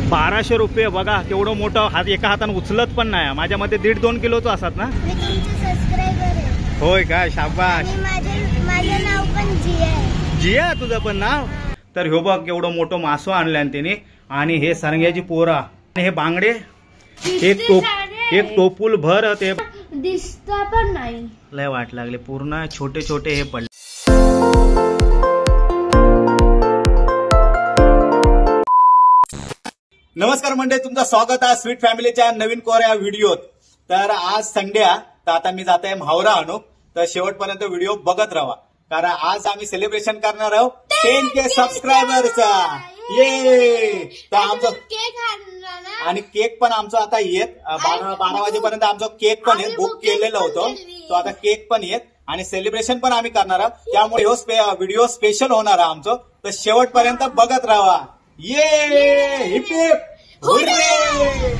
1200 रुपये बघा, केवढं मोठं हात एका हाताने उचलत पण नाही. माझ्या मध्ये 1.5-2 किलोचं असतात ना. मी तुमचे सबस्क्राइबर आहे. होय काय, शाबाश. माझं नाव पण जिया आहे. जिया तुझं पण नाव. तर ह्यो बघ केवढं मोठं मासो आणल्यान त्याने. आणि हे सरंग्याची पोरा आणि हे बांगडे एक टोपूल भर ते दिसत पण नाही. लय वाट लागले, पूर्ण छोटे छोटे हे पडले. नमस्कार मंडळी, तुमचं स्वागत आहे स्वीट फॅमिलीच्या नवीन कोऱ्या व्हिडिओत. तर आज संडे आहे, तर आता मी जात आहे म्हावरा आणू. तर शेवटपर्यंत व्हिडिओ बघत राहा, कारण आज आम्ही सेलिब्रेशन करणार आहोत 10K सबस्क्रायबरचा. ये तर आमचं आणि केक पण आमचा आता येत 12 वाजेपर्यंत आमचा केक पण येत. बुक केलेलं होतं, तो आता केक पण येत आणि सेलिब्रेशन पण आम्ही करणार आहोत. त्यामुळे व्हिडिओ स्पेशल होणार आहे आमचं. तर शेवटपर्यंत बघत राहा. ये हिप हिप हुर्रे.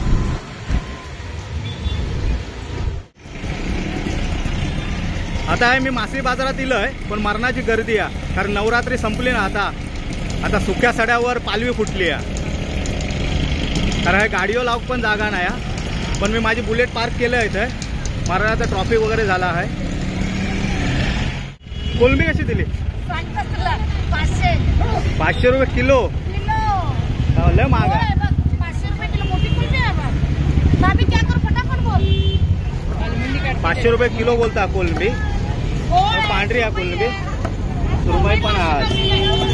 आता आहे मी मासळी बाजारात इलोय, पण मरणाची गर्दी आहे, कारण नवरात्री संपली ना. आता सुक्या सड्यावर पालवी फुटली आहे, कारण हे गाडीवर लावूक पण जागा नाही. पण मी माझी बुलेट पार्क केलं आहे इथे. मरणाचा ट्रॉफिक वगैरे झाला आहे. कोलंबी कशी दिली? 500 रुपये किलो. लय महाग आहे. 500 रुपये किलो मोठी कोलंबी आहे. भाभी क्या करू, फटाफट बोल. 500 रुपये किलो बोलता कोलंबी. पांढरी आहे कोलंबी. सुरमई पण आहे.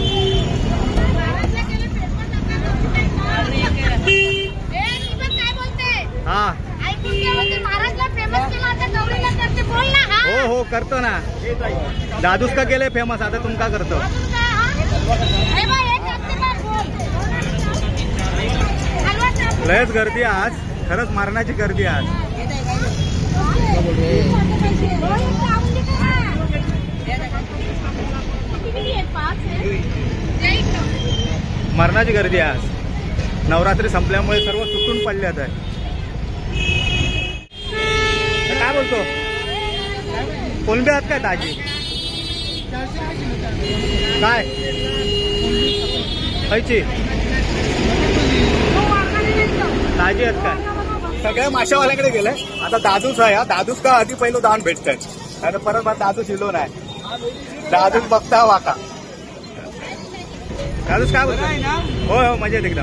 हा हो करतो ना. दादूस का केले फेमस, आता तुमका करतो. लयच गर्दी आज, खरंच मारण्याची गर्दी आज. मरणाची गर्दी आज. नवरात्री संपल्यामुळे सर्व सुटून पडले आहे. काय बोलतो? कोलंबी आहात काय ताजी? काय खायची ताजी आहेत काय? सगळ्या माशावाल्याकडे गेलंय. आता दादूच आहे. दादूच का आधी पहिलं दान भेटतंय, आता परत दादू शिलो नाही. दादूच बघता वाका. दादूच काय बोलतो? हो हो मजेत एकदम.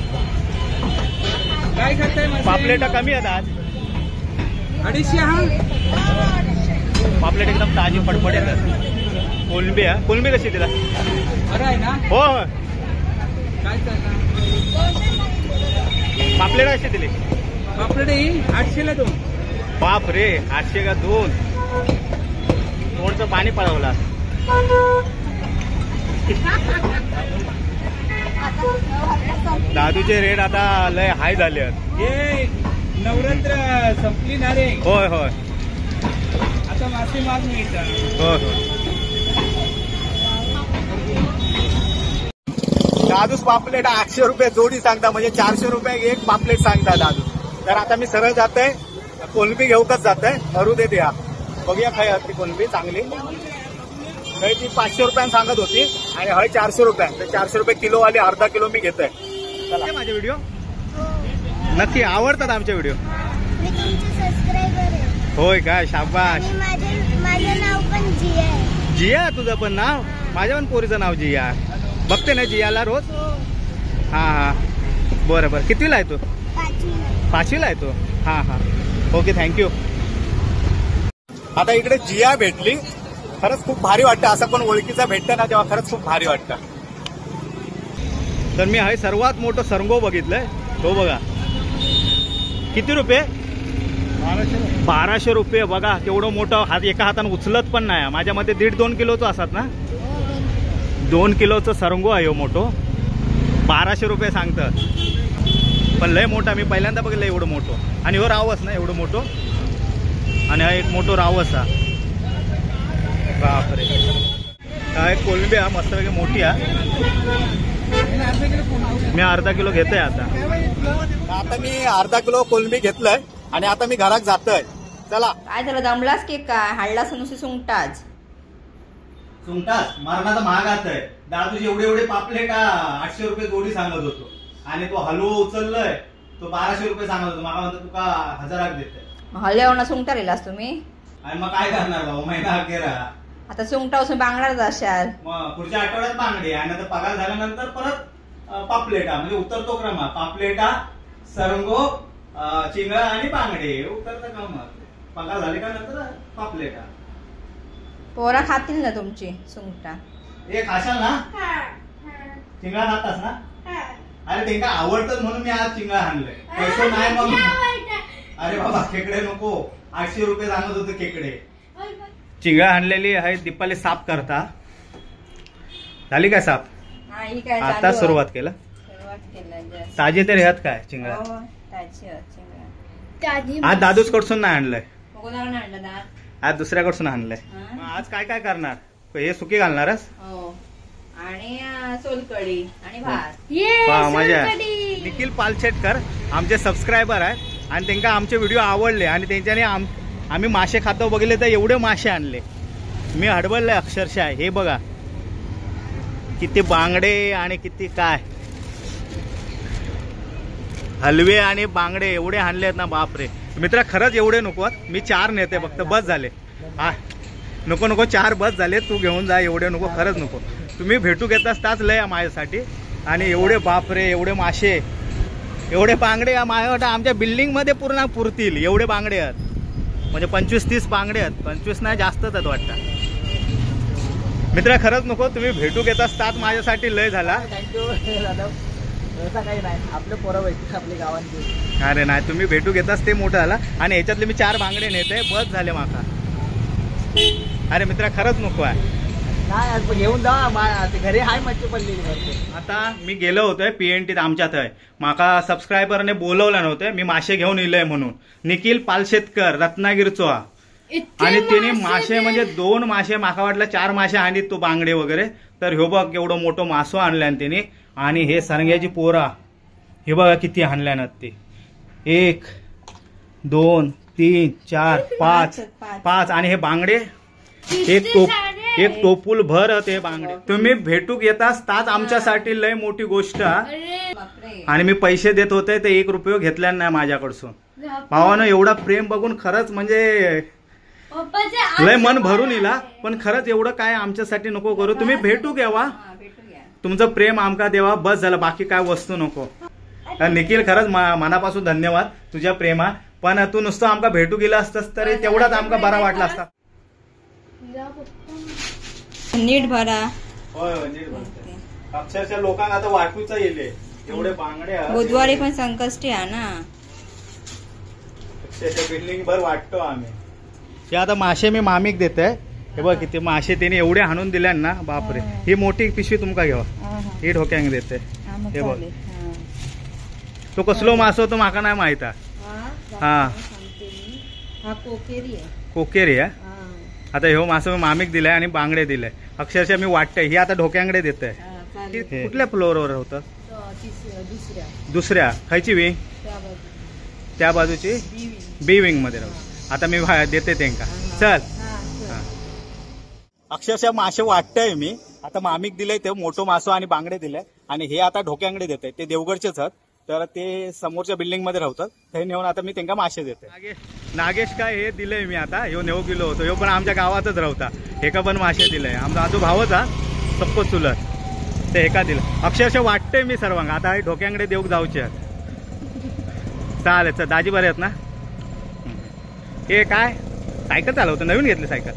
काय करताय? पापलेटा कमी आहेत आज. 250. हा पापलेट एकदम ताजी फडफडीत. कोलंबी आहे. कोलंबी कशी दिला? बरं आहे ना? हो हो. काय चाललं? पापलेट कशी दिली? पापलेट 800 ला 2. बाप रे, 800 का 2. तोंडचं पाणी पळवला. दादूचे रेट आता लय हाय झाले आहेत. हे नवरात्र संपली ना रे. होय होय. आता मासे माग मिळतात. हो हो. दादूस पापलेट 800 रुपये जोडी सांगता, म्हणजे 400 रुपये एक पापलेट सांगता दादू. तर आता मी सरळ जातोय कोलंबी घेऊकच जातोय. करू दे द्या, बघूया काय ती कोलंबी चांगली. हय ती 500 रुपयाने सांगत होती आणि हय 400 रुपये. तर 400 रुपये किलो वाली अर्धा किलो मी घेतोय. चला, माझे व्हिडिओ नक्की आवडतात आमचे व्हिडिओ. मी तुमचे सबस्क्राइबर आहे. होय काय, शाबाश. माझं नाव पण जिया आहे. जिया तुझं पण नाव? माझ्या पण पोरीचं नाव जिया. बघते ना जियाला रोज? हा हा बरं बरं. कितवीला आहे तू? 5वीला आहे तू? हा हा ओके, थँक्यू. आता इकडे जिया भेटली, खरंच खूप भारी वाटतं. असं पण ओळखीचा भेटतं ना तेव्हा खरंच खूप भारी वाटतं. तर मी हे सर्वात मोठं सरंगो बघितलंय. तो बघा किती रुपये? 1200 रुपये बघा, केवढं मोठं हात एका हाताने उचलत पण नाही. माझ्या मध्ये 1.5-2 किलोचं असतात ना. 2 किलोचं सरंगो आहे हो मोठो. 1200 रुपये सांगतात, पण लय मोठा. मी पहिल्यांदा बघितलं एवढं मोठं. आणि हो रावस ना एवढं मोठं. आणि हा एक मोठं रावस हा. बापरे. हा एक कोलंबी हा मस्तपैकी मोठी आहे. मी अर्धा किलो घेतोय आता मी अर्धा किलो कोलंबी घेतलंय आणि आता मी घरात जातोय. चला. काय झालं, दमलास की काय? हाडलास नुसती सुंगटाच. सुंगटाच मरणाचा महाग आहे. दादूची एवढे एवढे पापलेट 800 रुपये जोडी सांगत होतो. आणि तो हलवो उचललोय तो 1200 रुपये सांगत होतो. मला म्हणतो तुका 1000 देते. हल्ल्यावर सुंगटार येलास तुम्ही. आणि मग काय करणार भाऊ, महिना अखेर आता सुंगटा असून बांगडाच असाल. मग पुढच्या आठवड्यात बांगडे आणि आता पगार झाल्यानंतर परत पापलेटा म्हणजे उतरतो क्रम पापलेटा सरंगो चिंगळा आणि बांगडे उतरतं का. मग पगार झाले का नंतर पापलेटा. पोरा खातील ना तुमची सुंगटा. हे खाशाल ना, चिंगळा खातास ना. अरे त्यांना आवडतं म्हणून मी आज चिंगळा आणलंय. पैसे नाही मग अरे बाबा खेकडे नको, 800 रुपये सांगत होते खेकडे. चिंगळा आणलेली आहे दीपाली साफ करता. झाली काय साफ. नाही काय आता सुरुवात केलं. ताजे तरी ह्यात काय चिंगळा आज दादूच कडसून नाही आणलंय, आज दुसऱ्याकडसून आणलंय. आज काय काय करणार, हे सुकी घालणारच आणि सोलकढी आणि भात. मजा. निखिल पालशेटकर आमचे सबस्क्रायबर आहेत आणि त्यांना आमचे व्हिडिओ आवडले आणि त्यांच्याने आम्ही मासे खातो बघितले तर एवढे मासे आणले. मी हडबडलोय अक्षरशः. हे बघा किती बांगडे आणि किती काय हलवे आणि बांगडे एवढे आणले आहेत ना बापरे. मित्रा खरंच एवढे नको, मी 4 नेते फक्त बस झाले. हा नको नको 4 बस झाले, तू घेऊन जा. एवढे नको, खरंच नको. तुम्ही भेटू घेताच ताच लय माझ्यासाठी. आणि एवढे बापरे एवढे मासे एवढे बांगडे माझ्या आमच्या बिल्डिंग मध्ये पूर्ण पुरतील एवढे बांगडे आहेत. म्हणजे 25-30 बांगडे आहेत, 25 नाही जास्तच आहेत वाटतं. मित्रा खरंच नको, तुम्ही भेटू घेताच ताच माझ्यासाठी लय झाला. काही नाही, आपले पोरं आपली गावांची. अरे नाही, तुम्ही भेटू घेताच ते मोठं झाला. आणि ह्याच्यातले मी 4 बांगडे नेते बस झाले माका. अरे मित्रा खरंच नको आहे. नाही घेऊन जा, घरी हाय मच्छी पडलेली. आता मी गेलो होतोय PNT आमच्यात आहे. माका सबस्क्रायबरने बोलवलं नव्हतं, मी मासे घेऊन इलय म्हणून. निखिल पालशेटकर रत्नागिरीचो आणि तिने मासे म्हणजे 2 मासे माका वाटलं 4 मासे आणलीत तो बांगडे वगैरे. तर ह्यो बघ एवढं मोठं मासो आणल्यान तिने. आणि हे सरंग्याची पोरा हे बघा किती आणल्यान ते. 1 2 3 4 5 आणि हे बांगडे एक टोपूल भर ते बांगडे. तुम्ही भेटू घेताच ताच आमच्यासाठी लय मोठी गोष्ट. आणि मी पैसे देत होते ते 1 रुपये घेतल्या नाही माझ्याकडसून. भावानं एवढा प्रेम बघून खरंच म्हणजे लय मन भरून इला. पण खरंच एवढं काय आमच्यासाठी नको करू, तुम्ही भेटू घ्यावा. तुमचं प्रेम आमका देवा बस झालं, बाकी काय वस्तू नको. निखिल खरंच मनापासून धन्यवाद तुझ्या प्रेमा. पण तू नुसतं आमका भेटू गेला असतास तरी तेवढाच आमका बरा वाटला असता. नीट भरा. होय नीट भरते. अक्षरशः लोकांना आता वाटूचा येले एवढे बांगडे. बुधवारी पण संकष्टी आहे ना, अक्षरशः बिल्डिंग भर वाटतो आम्ही. हे आता मासे मी मामीक देते. हे बघ किती मासे तिने एवढे हाणून दिल्या ना बापरे. ही मोठी पिशवी तुमका घेवा, ही डोक्यांक देते. हे बघ तो कसलो मासो तो माका नाही माहित. हा कोकेरी आहे. आता ह्यो मासो मी मामीक दिलाय आणि बांगडे दिले. अक्षरशः मी वाटतंय ही आता डोक्यांकडे देते. कुठल्या फ्लोअरवर होतं. दुसऱ्या खायची विंग, त्या बाजूची बी विंग मध्ये राहू. आता मी देते त्यांका. चल. अक्षरशः मासे वाटतंय मी आता मामीक दिले ते मोठो मासो आणि बांगडे दिले. आणि हे आता ढोक्यांकडे देते. ते देवगडचेच आहेत तर ते समोरच्या बिल्डिंग मध्ये राहतात. ते नेऊन आता मी त्यांना मासे देते. नागेश काय हे दिलंय मी आता. ह्यो नेऊ गेलो होतो, ह्यो पण आमच्या गावातच राहता. एका पण मासे दिलंय. आमचा आजू भावच हा सप्पत चुलत ते एका दिलं. अक्षरशः वाटतंय मी सर्वांना आता हे ढोक्यांकडे देऊक जाऊचे आहेत. चालेल चल. दाजी बरे आहेत ना. हे काय सायकल चालवतं, नवीन घेतली सायकल.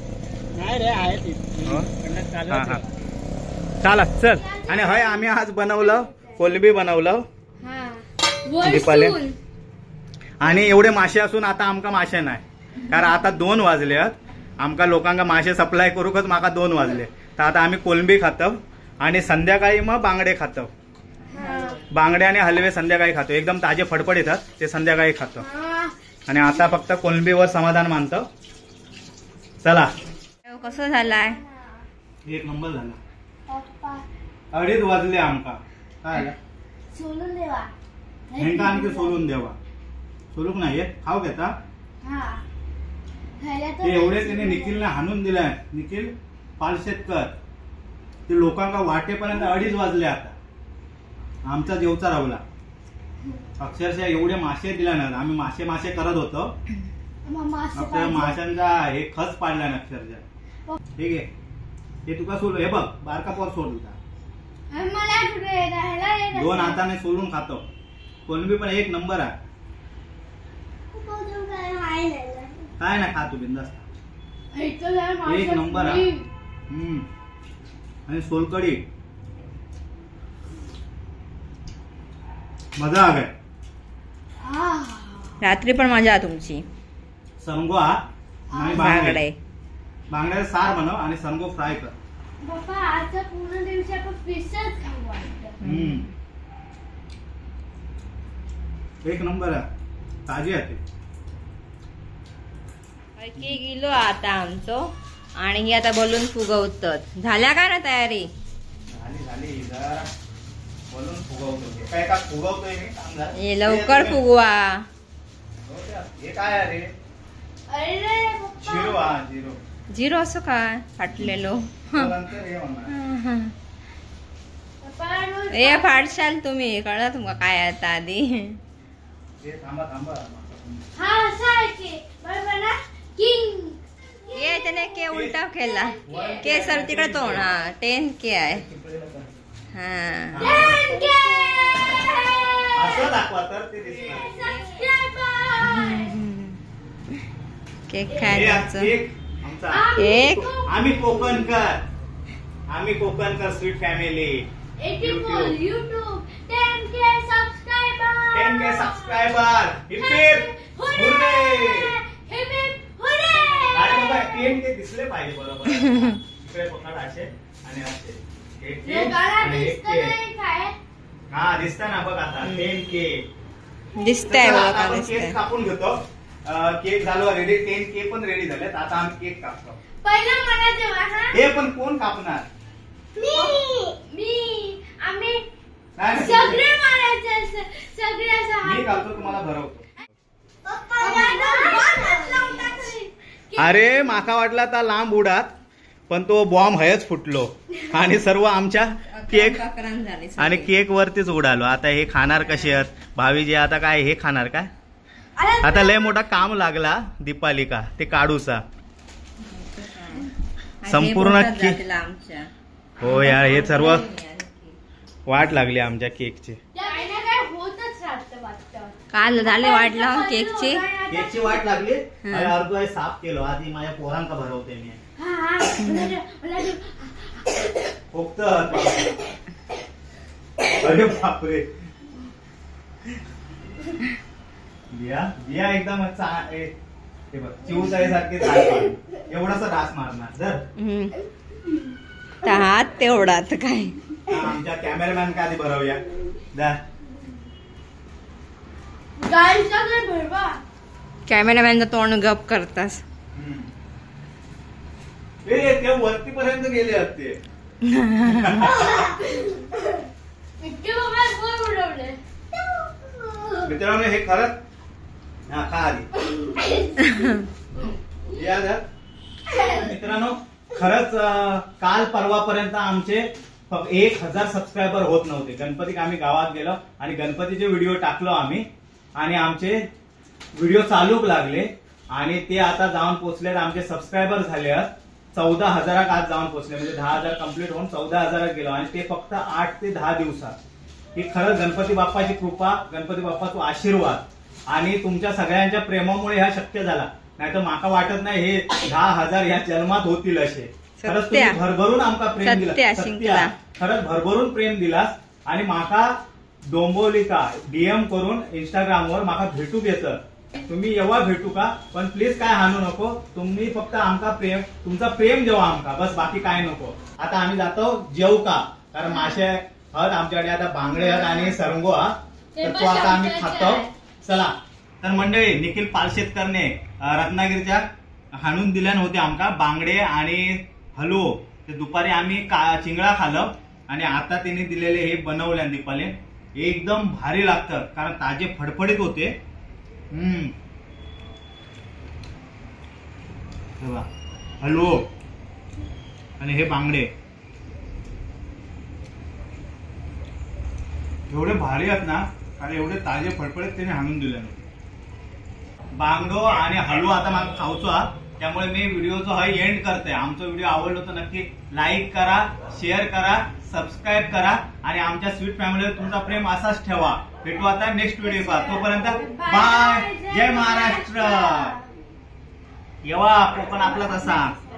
चाला चल. आणि हय आम्ही आज बनवलं कोलंबी बनवलं दीपाले. आणि एवढे मासे असून आता आमका मासे नाही, कारण आता 2 वाजले आहेत. आमका लोकांना मासे सप्लाय करूकच माका 2 वाजले. तर आता आम्ही कोलंबी खातो आणि संध्याकाळी मग बांगडे खातो. बांगडे आणि हलवे संध्याकाळी खातो. एकदम ताजे फडफड येतात ते संध्याकाळी खातो. आणि आता फक्त कोलंबीवर समाधान मानतो. चला. कसं झालाय. 1 नंबर झाला. 2:30 वाजले आमका. काय सोलून देवा. ह्यांका आणखी सोलून देवा. सोलूक नाही खाऊ घेता. ते एवढे त्याने निखिलने हाणून दिलाय. निखिल पालशेटकर ते लोकांना वाटेपर्यंत 2:30 वाजले. आता आमचा जेवचा रावला. अक्षरशः एवढे मासे दिला ना, आम्ही मासे करत होतो, अक्षर माशांचा हे खच पाडला ना अक्षरशः. ठीक आहे, हे तुका सोड, हे बघ बारका पोर सोडला, 2 हाताने सोडून खातो. कोलंबी पण एक नंबर आहे. काय ना खा तू बिंदास, एक नंबर आहे. आणि सोलकडी मजा आ गई. रात्री पण मजा तुमची. सरंगो आणि बांगडे, बांगड्याचा सार बनव आणि सरंगो फ्राय कर. बाबा आजचा पूर्ण दिवस आपण फिशच खाऊ वाटतं. एक नंबर आहे, ताजी आहे. की गेलो आता आमचो आणि ही आता बलून फुगवतात. झाल्या का ना तयारी? झाली जरा बलून फुगवतो. काय का फुगवतोय मी, काम झालं. हे लवकर फुगवा. हे काय आहे रे? अरे पप्पा झिरो. झिरो असं काय फाटलेलो? नंतर हे म्हणणार. पप्पा रोज ए फाटशाल तुम्ही, कळलं तुमका काय आता आधी? हे थांबा. हा असा आहे की बरोबर ना, किंग ये त्याने के उलटा केला. के सर तिकडे तोंड. हा 10K आहे. हा असं दाखवा तर ते दिसणार. केक हे खायचं. केक आमचा. केक आम्ही Kokankar sweet family. 84 YouTube 10K subscriber. 10K subscriber. Hip hurray. अरे बाबा 10K दिसले पाहिजे बरोबर. इकडे पकड असे आणि असे. एक केक लोकांना आणि एक दिसतं केक. नाही काय? हा दिसता ना बघ आता 10K. दिसतंय चला, बघा आता आपण दिसतंय. केक कापून घेतो. केक झालो रेडी. 10K पण रेडी झालेत. आता आम्ही केक कापतो. पहिलं मला जेव्हा हा हे पण कोण कापणार? मी आम्ही नाही, नाही. सगळे मारायचे सगळे असं मी हात- कापतो, तुम्हाला भरवतो. पप्पा दादा बॉल लावून टाकली. अरे माका वाटला तर लांब उडात, पण तो बॉम्ब हयच फुटलो आणि सर्व आमच्या केक आणि केक वरतीच उडालो. आता हे खाणार कसे आहेत भावीजी? आता काय हे खाणार काय? अरे आता लय मोठा काम लागला दीपालिका ते काढूचा संपूर्ण आमच्या. हो यार, हे सर्व वाट लागली आमच्या केकची. काही ना काय होतच राहतं वाटतं. काल झाले वाटला केकची. केकची वाट लागली. अरे अर्ध आहे साफ केलो आधी, माझ्या पोरांका भरवते मी. हा हा मला फक्त अरे बापरे, बिया एकदम हे बघ चिवचाळीसारखे एवढासा डास मारणार जर हात तेवढाच काय. आमच्या कॅमेरामॅन का आधी भरवूया. गाईचा काय भरवा. कॅमेरामॅनचं तोंड गप करतास. ते वरती पर्यंत गेले असते. इतके बाबा कोण उडवले. मित्रांनो हे खरंच हा खा आधी. या धर. मित्रांनो खरंच काल परवापर्यंत आमचे फक्त 1000 सबस्क्रायबर होत नव्हते. गणपतीत आम्ही गावात गेलो आणि गणपतीचे व्हिडिओ टाकलो आम्ही आणि आमचे व्हिडिओ चालूक लागले आणि ते आता जाऊन पोहोचले. आमचे सबस्क्रायबर झाले 14,000 आज जाऊन पोहोचले. म्हणजे 10,000 कंप्लीट होऊन 14,000 गेलो आणि ते फक्त 8 ते 10 दिवसात. ही खरंच गणपती बाप्पाची कृपा, गणपती बाप्पाचा आशीर्वाद आणि तुमच्या सगळ्यांच्या प्रेमामुळे हा शक्य झाला. नाही तर माका वाटत नाही हे 10,000 या जन्मात होतील असे. खरंच तुम्ही भरभरून आमका प्रेम दिला. सत्या खरंच भरभरून प्रेम दिलास आणि माका डोंबोलिका डीएम करून इंस्टाग्रामवर माका भेटू घेतं. तुम्ही येवा भेटू का, पण प्लीज काय हाणू नको. तुम्ही फक्त आमका प्रेम, तुमचा प्रेम जेव्हा आमका बस, बाकी काय नको. आता आम्ही जातो जेवका, कारण मासे आहेत आमच्याकडे आता, बांगडे आहेत आणि सरंगो हा, तर तो आता आम्ही खातो. चला तर मंडळी, निखिल पालशेतकरने रत्नागिरीच्या हाणून दिल्या होते आमका बांगडे आणि हलवो. ते दुपारी आम्ही चिंगळा खाल्लं आणि आता त्यांनी दिलेले हे बनवले दीपाले. एकदम भारी लागतं कारण ताजे फडफडीत होते. हलवो आणि हे बांगडे एवढे भारी आहेत ना, आणि एवढे ताजे फडफडीत त्याने हाणून दिले. बांगडो आणि हलवा आता मला खाऊचो हा, त्यामुळे मी व्हिडिओचा हा एंड करते. आमचा व्हिडिओ आवडला तर नक्की लाईक करा, शेअर करा, सबस्क्राईब करा आणि आमच्या स्वीट फॅमिलीवर तुमचा प्रेम असाच ठेवा. भेटू आता नेक्स्ट व्हिडिओ पहा. तोपर्यंत बाय. जय महाराष्ट्र. येवा कोकण आपला तसा.